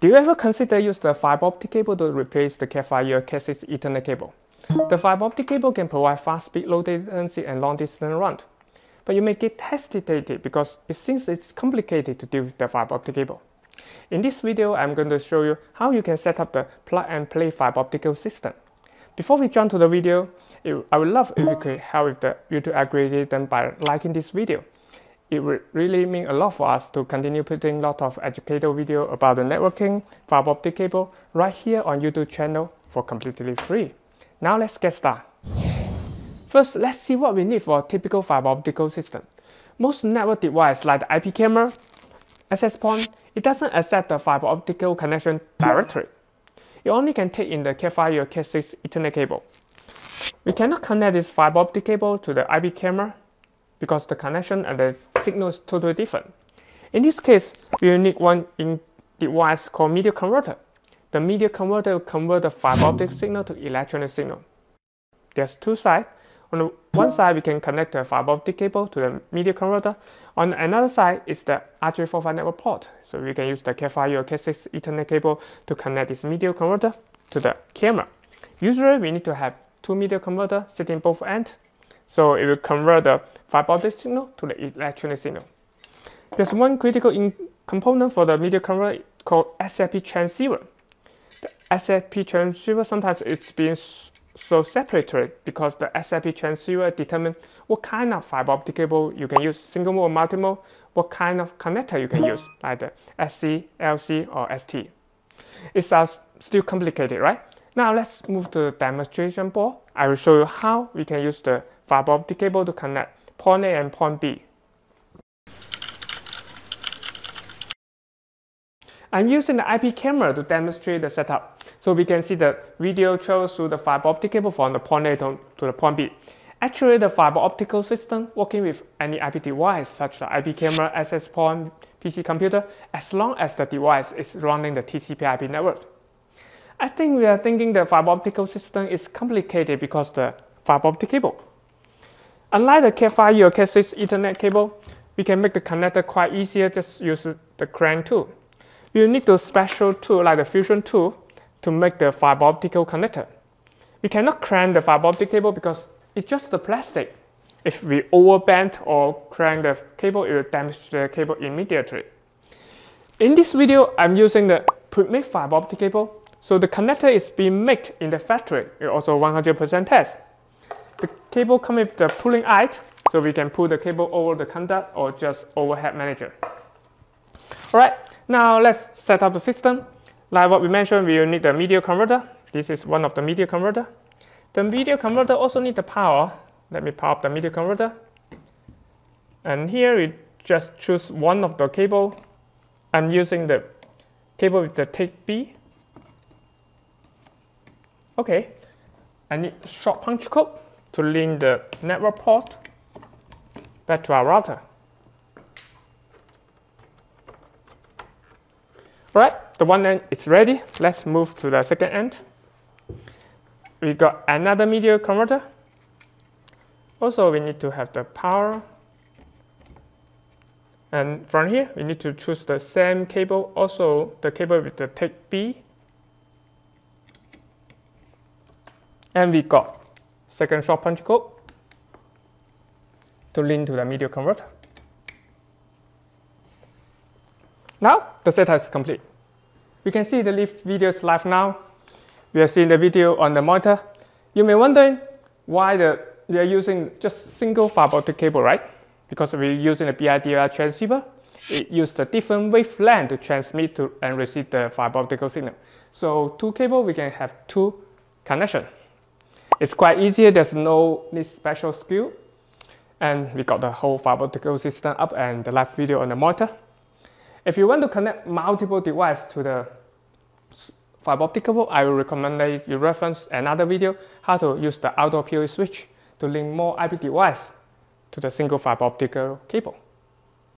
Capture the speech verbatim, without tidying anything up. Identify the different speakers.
Speaker 1: Do you ever consider use the fiber optic cable to replace the Cat five or Cat six Ethernet cable? The fiber optic cable can provide fast speed, low latency, and long distance run. But you may get hesitated because it seems it's complicated to deal with the fiber optic cable. In this video, I'm going to show you how you can set up the plug-and-play fiber optic cable system. Before we jump to the video, it, I would love if you could help with the YouTube algorithm by liking this video. It would really mean a lot for us to continue putting a lot of educational video about the networking, fiber optic cable right here on YouTube channel for completely free. Now let's get started. First, let's see what we need for a typical fiber optic cable system. Most network devices like the I P camera, access point, it doesn't accept the fiber optic cable connection directly. It only can take in the Cat five or Cat six Ethernet cable. We cannot connect this fiber optic cable to the I P camera because the connection and the signal is totally different. In this case, we will need one in device called media converter. The media converter will convert the fiber optic signal to electronic signal. There's two sides. On the one side, we can connect the fiber optic cable to the media converter. On another side is the R J forty-five network port. So we can use the Cat five or Cat six Ethernet cable to connect this media converter to the camera. Usually, we need to have two media converters sitting both ends. So it will convert the fiber optic signal to the electronic signal. There's one critical in component for the media converter called S F P transceiver. The S F P transceiver sometimes it's being so separated because the S F P transceiver determines what kind of fiber optic cable you can use, single mode or multi-mode, what kind of connector you can use, like the S C, L C, or S T. It sounds still complicated, right? Now let's move to the demonstration board. I will show you how we can use the fiber optic cable to connect point A and point B. I'm using the I P camera to demonstrate the setup, so we can see the video travels through the fiber optic cable from the point A to, to the point B. Actually, the fiber optical system working with any I P device such as I P camera, access point, P C computer, as long as the device is running the T C P I P network. I think we are thinking the fiber optical system is complicated because the fiber optic cable. Unlike the Cat five or Cat six Ethernet cable, we can make the connector quite easier, just use the crank tool. We will need a special tool like the fusion tool to make the fiber optic connector. We cannot crank the fiber optic cable because it's just the plastic. If we overbend or crank the cable, it will damage the cable immediately. In this video, I'm using the pre-made fiber optic cable. So the connector is being made in the factory. It's also one hundred percent test. The cable comes with the pulling height, so we can pull the cable over the conduct or just overhead manager. Alright, now let's set up the system. Like what we mentioned, we will need the media converter. This is one of the media converter. The media converter also needs the power. Let me power up the media converter. And here we just choose one of the cable. I'm using the cable with the tape B. Okay, I need short punch code to link the network port back to our router. Alright, the one end is ready. Let's move to the second end. We got another media converter. Also, we need to have the power. And from here, we need to choose the same cable, also the cable with the tape B. And we got second short punch code to link to the media converter. Now the setup is complete. We can see the live videos live now. We are seeing the video on the monitor. You may wonder why the, we are using just single fiber optic cable, right? Because we're using a B I D R transceiver. It uses a different wavelength to transmit to and receive the fiber optical signal. So two cable, we can have two connections. It's quite easy, there's no need special skill. And we got the whole fiber optical system up and the live video on the monitor. If you want to connect multiple devices to the fiber optic cable, I will recommend that you reference another video how to use the outdoor P O E switch to link more I P devices to the single fiber optic cable.